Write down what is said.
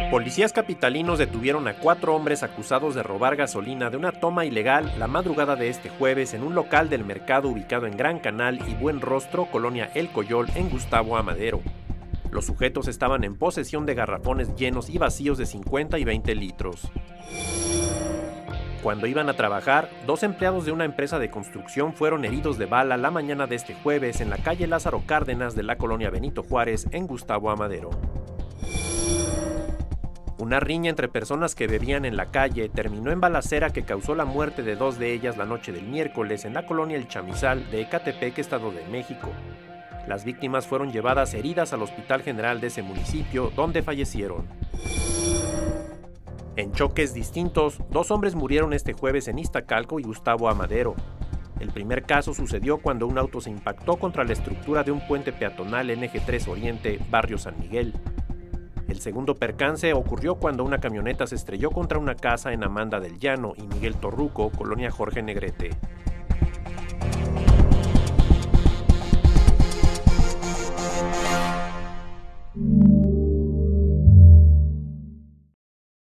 Policías capitalinos detuvieron a 4 hombres acusados de robar gasolina de una toma ilegal la madrugada de este jueves en un local del mercado ubicado en Gran Canal y Buen Rostro, colonia El Coyol, en Gustavo Amadero. Los sujetos estaban en posesión de garrafones llenos y vacíos de 50 y 20 litros. Cuando iban a trabajar, 2 empleados de una empresa de construcción fueron heridos de bala la mañana de este jueves en la calle Lázaro Cárdenas de la colonia Benito Juárez, en Gustavo Amadero. Una riña entre personas que bebían en la calle terminó en balacera que causó la muerte de 2 de ellas la noche del miércoles en la colonia El Chamizal de Ecatepec, Estado de México. Las víctimas fueron llevadas heridas al Hospital General de ese municipio, donde fallecieron. En choques distintos, 2 hombres murieron este jueves en Iztacalco y Gustavo Amadero. El primer caso sucedió cuando un auto se impactó contra la estructura de un puente peatonal en Eje 3 Oriente, barrio San Miguel. El segundo percance ocurrió cuando una camioneta se estrelló contra una casa en Amanda del Llano y Miguel Torruco, colonia Jorge Negrete.